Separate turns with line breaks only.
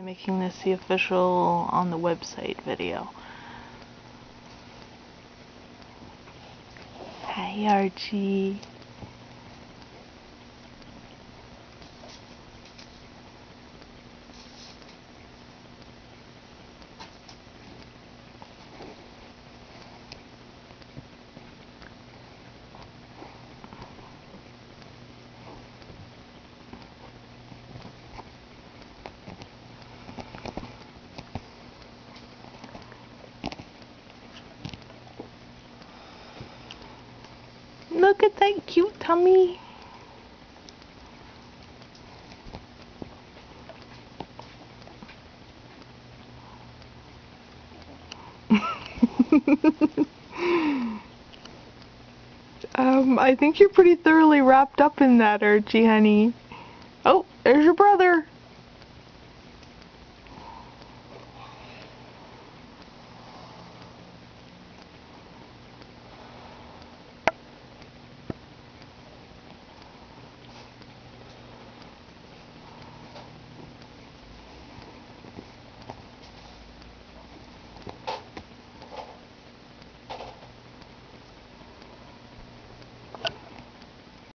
making this the official on the website video. Hi, Archie. Look at that cute tummy. I think you're pretty thoroughly wrapped up in that, Archie, honey. Oh, there's your brother.